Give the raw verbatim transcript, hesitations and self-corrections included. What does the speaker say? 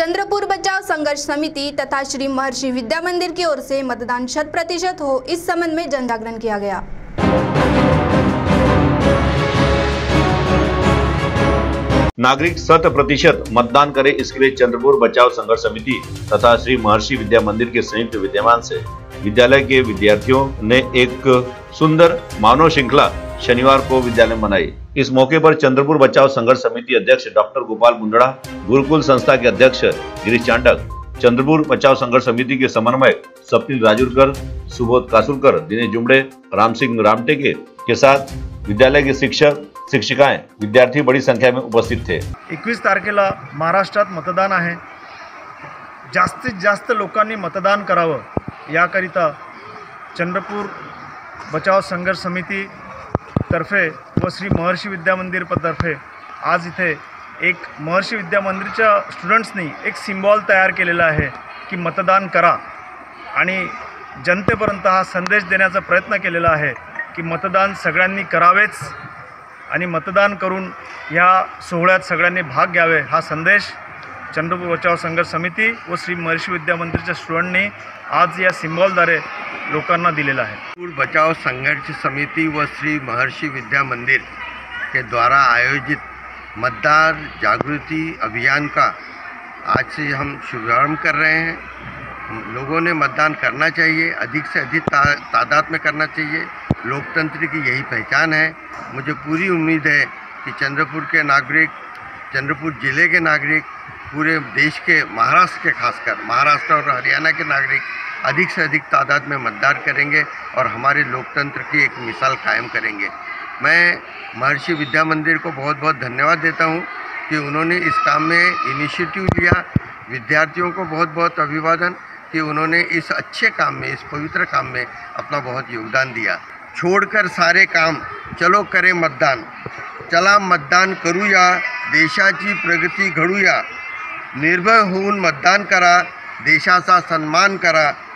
चंद्रपुर बचाव संघर्ष समिति तथा श्री महर्षि विद्या मंदिर की ओर से मतदान शत प्रतिशत हो, इस संबंध में जन जागरण किया गया। नागरिक शत प्रतिशत मतदान करे, इसके लिए चंद्रपुर बचाव संघर्ष समिति तथा श्री महर्षि विद्या मंदिर के संयुक्त विद्यमान से विद्यालय के विद्यार्थियों ने एक सुंदर मानव श्रृंखला शनिवार को विद्यालय में मनाई। इस मौके पर चंद्रपुर बचाव संघर्ष समिति अध्यक्ष डॉक्टर गोपाल मुंदड़ा, गुरुकुल संस्था के अध्यक्ष गिरीश चांडक, चंद्रपुर बचाव संघर्ष समिति के समन्वयक स्वप्निल राजूरकर, सुबोध कासुरकर, दिनेश जुमड़े, राम सिंह रामटेके के साथ विद्यालय के शिक्षक शिक्षिकाएं, विद्यार्थी बड़ी संख्या में उपस्थित थे। एकवीस तारखेला महाराष्ट्रात मतदान आहे। जास्तीत जास्त लोकांनी मतदान करावं याकरिता चंद्रपूर बचाव संघर्ष समिति तर्फे व श्री महर्षि विद्या मंदिर तर्फे आज इथे एक महर्षि विद्या मंदिरच्या स्टुडंट्सनी एक सिम्बॉल तयार केलेला आहे की मतदान करा आणि जनतेपर्यंत हा संदेश देण्याचा प्रयत्न केलेला आहे की मतदान सगळ्यांनी करावेच आणि मतदान करून ह्या सोहळ्यात सगळ्यांनी भाग घ्यावे हा संदेश चंद्रपूर बचाव संघर्ष समिति व श्री महर्षि विद्या मंदिरच्या स्टुडंटनी आज या सिम्बॉलद्वारे लोकांना दिलेला आहे। चंद्रपुर बचाव संघर्ष समिति व श्री महर्षि विद्या मंदिर के द्वारा आयोजित मतदान जागृति अभियान का आज से हम शुभारंभ कर रहे हैं। लोगों ने मतदान करना चाहिए, अधिक से अधिक ता, तादाद में करना चाहिए। लोकतंत्र की यही पहचान है। मुझे पूरी उम्मीद है कि चंद्रपुर के नागरिक, चंद्रपुर ज़िले के नागरिक, पूरे देश के, महाराष्ट्र के खासकर महाराष्ट्र और हरियाणा के नागरिक अधिक से अधिक तादाद में मतदान करेंगे और हमारे लोकतंत्र की एक मिसाल कायम करेंगे। मैं महर्षि विद्या मंदिर को बहुत बहुत धन्यवाद देता हूं कि उन्होंने इस काम में इनिशिएटिव लिया। विद्यार्थियों को बहुत बहुत अभिवादन कि उन्होंने इस अच्छे काम में, इस पवित्र काम में अपना बहुत योगदान दिया। छोड़कर सारे काम चलो करे मतदान, चला मतदान करूया, देशाची प्रगती घडूया, निर्भय होऊन मतदान करा, देशाचा सन्मान करा,